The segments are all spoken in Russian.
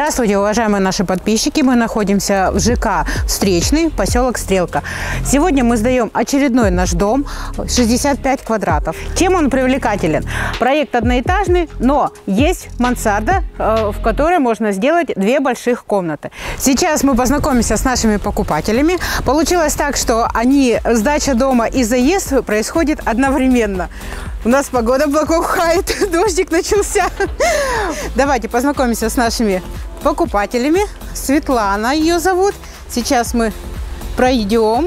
Здравствуйте, уважаемые наши подписчики. Мы находимся в ЖК «Встречный», поселок Стрелка. Сегодня мы сдаем очередной наш дом, 65 квадратов. Чем он привлекателен? Проект одноэтажный, но есть мансарда, в которой можно сделать 2 больших комнаты. Сейчас мы познакомимся с нашими покупателями. Получилось так, что сдача дома и заезд происходит одновременно. У нас погода благоухает, дождик начался. Давайте познакомимся с нашими покупателями. Светлана ее зовут. Сейчас мы пройдем.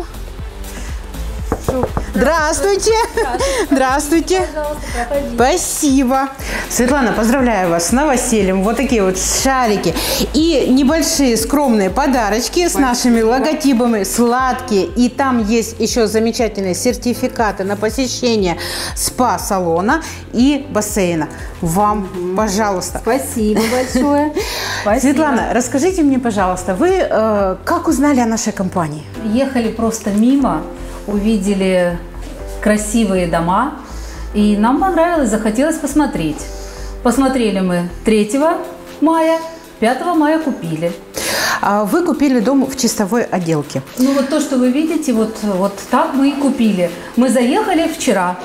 Здравствуйте. Здравствуйте. Спасибо. Светлана, поздравляю вас с новосельем. Вот такие вот шарики. И небольшие скромные подарочки с нашими логотипами, сладкие. И там есть еще замечательные сертификаты на посещение спа-салона и бассейна. Вам, пожалуйста. Спасибо большое. Светлана, расскажите мне, пожалуйста, вы как узнали о нашей компании? Ехали просто мимо, увидели красивые дома, и нам понравилось, захотелось посмотреть. Посмотрели мы 3 мая, 5 мая купили. Вы купили дом в чистовой отделке. Ну вот то, что вы видите, вот так мы и купили. Мы заехали вчера.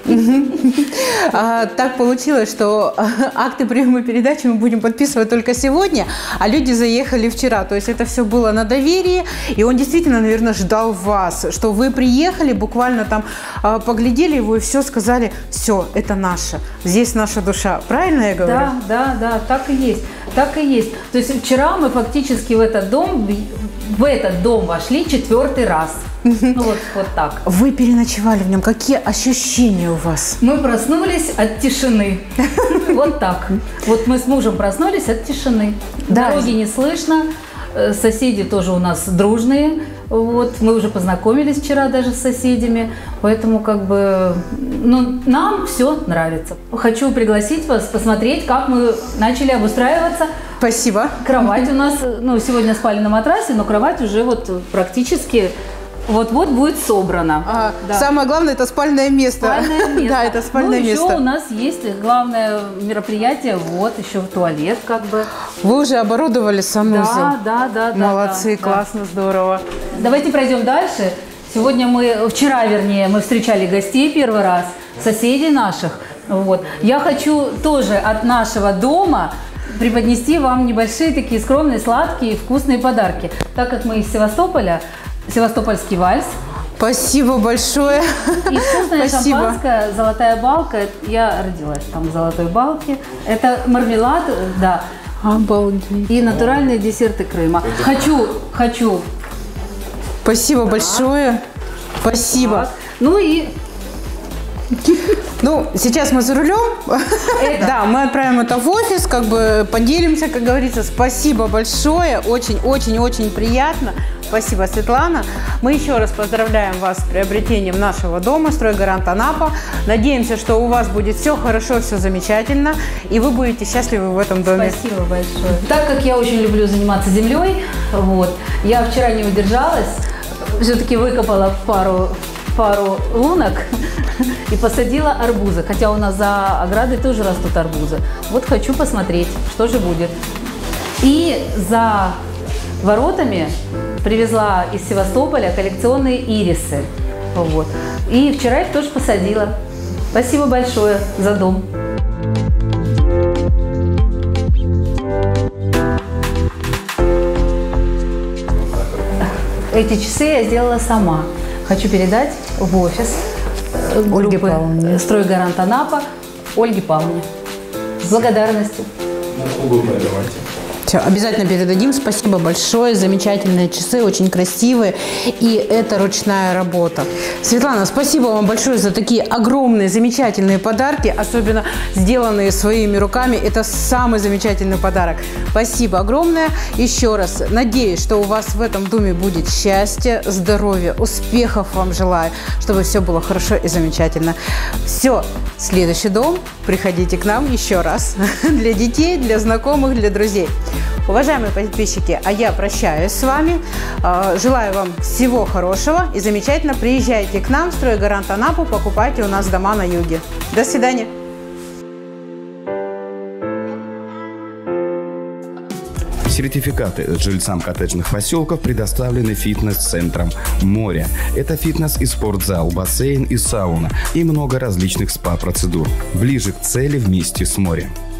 Так получилось, что акты приема передачи мы будем подписывать только сегодня, а люди заехали вчера. То есть это все было на доверии, и он действительно, наверное, ждал вас, что вы приехали, буквально там поглядели его и все сказали: все, это наше, здесь наша душа. Правильно я говорю? Да, так и есть. Так и есть. То есть вчера мы фактически в этот дом вошли 4-й раз. Ну вот так. Вы переночевали в нем. Какие ощущения у вас? Мы проснулись от тишины. Вот так. Вот мы с мужем проснулись от тишины. Дороги не слышно. Соседи тоже у нас дружные. Вот. Мы уже познакомились вчера даже с соседями. Поэтому нам все нравится. Хочу пригласить вас посмотреть, как мы начали обустраиваться. Спасибо. Кровать у нас, сегодня спали на матрасе, но кровать уже практически вот-вот будет собрана. Да. Самое главное – это спальное место. Спальное место. Да, это спальное место. Еще у нас есть главное мероприятие, еще туалет Вы уже оборудовали санузел? Да. Молодцы, классно, здорово. Давайте пройдем дальше. Вчера мы встречали гостей первый раз, соседей наших. Вот. Я хочу тоже от нашего дома преподнести вам небольшие такие скромные, сладкие, вкусные подарки. Так как мы из Севастополя, севастопольский вальс. Спасибо большое. И вкусное шампанское, золотая балка. Я родилась там в золотой балке. Это мармелад, да. Обалдеть. И натуральные десерты Крыма. Хочу. Спасибо большое. Спасибо. Так. Сейчас мы за рулем. Да, мы отправим это в офис, поделимся, как говорится. Спасибо большое. Очень приятно. Спасибо, Светлана. Мы еще раз поздравляем вас с приобретением нашего дома «Стройгарант Анапа». Надеемся, что у вас будет все хорошо, все замечательно, и вы будете счастливы в этом доме. Спасибо большое. Так как я очень люблю заниматься землей, я вчера не удержалась, все-таки выкопала пару лунок и посадила арбузы. Хотя у нас за оградой тоже растут арбузы. Вот хочу посмотреть, что же будет. И за воротами привезла из Севастополя коллекционные ирисы. И вчера их тоже посадила. Спасибо большое за дом. Эти часы я сделала сама. Хочу передать в офис Ольге Павловне. «Стройгарант Анапа» Ольге Павловне. С благодарностью. Давайте. Все, обязательно передадим. Спасибо большое. Замечательные часы, очень красивые. И это ручная работа. Светлана, спасибо вам большое за такие огромные, замечательные подарки, особенно сделанные своими руками. Это самый замечательный подарок. Спасибо огромное. Еще раз надеюсь, что у вас в этом доме будет счастье, здоровье, успехов вам желаю, чтобы все было хорошо и замечательно. Все, следующий дом, приходите к нам еще раз. Для детей, для знакомых, для друзей. Уважаемые подписчики, а я прощаюсь с вами. Желаю вам всего хорошего и замечательно. Приезжайте к нам в «Стройгарант Анапу», покупайте у нас дома на юге. До свидания. Сертификаты жильцам коттеджных поселков предоставлены фитнес-центром «Море». Это фитнес и спортзал, бассейн и сауна и много различных спа-процедур. Ближе к цели вместе с «Морем».